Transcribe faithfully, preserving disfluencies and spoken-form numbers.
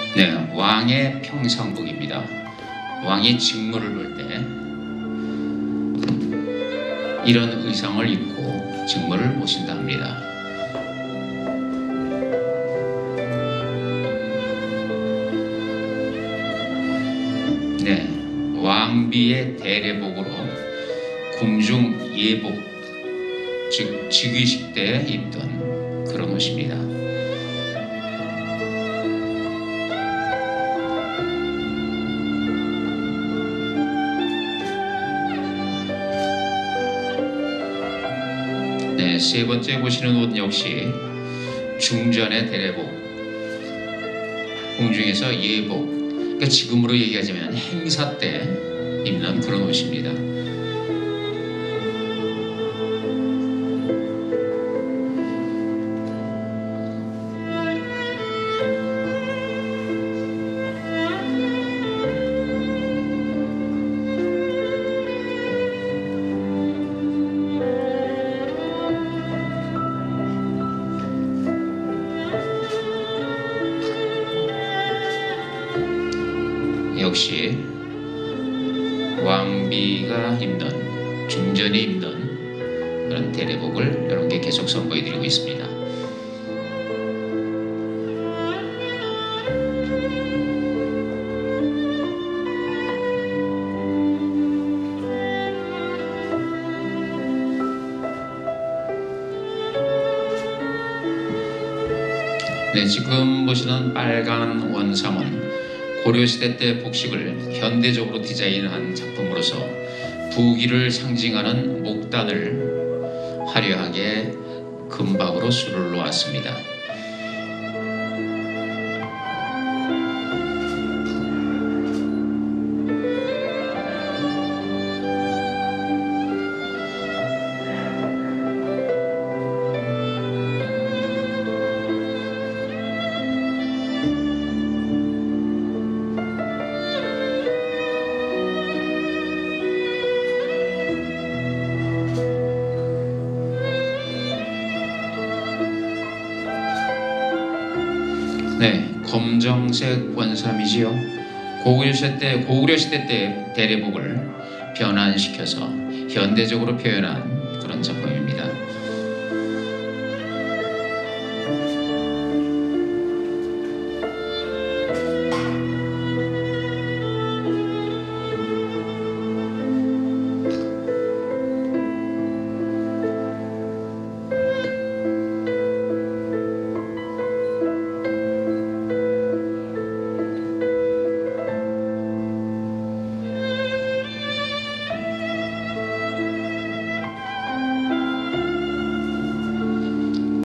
네, 왕의 평상복입니다. 왕이 직무를 볼 때 이런 의상을 입고 직무를 모신다 합니다. 네, 왕비의 대례복으로 궁중 예복, 즉 즉위식 때 입던 그런 옷입니다. 네, 세 번째 보시는 옷 역시 중전의 대례복, 궁중에서 예복, 그러니까 지금으로 얘기하자면 행사 때 입는 그런 옷입니다. 역시 왕비가 입는, 중전이 입는 그런 대례복을 여러분께 계속 선보여드리고 있습니다. 네, 지금 보시는 빨간 원삼은 고려시대 때 복식을 현대적으로 디자인한 작품으로서 부귀를 상징하는 목단을 화려하게 금박으로 수를 놓았습니다. 네, 검정색 원삼이지요. 고구려시대 때, 고구려시대 때 대례복을 변환시켜서 현대적으로 표현한 그런 작품입니다.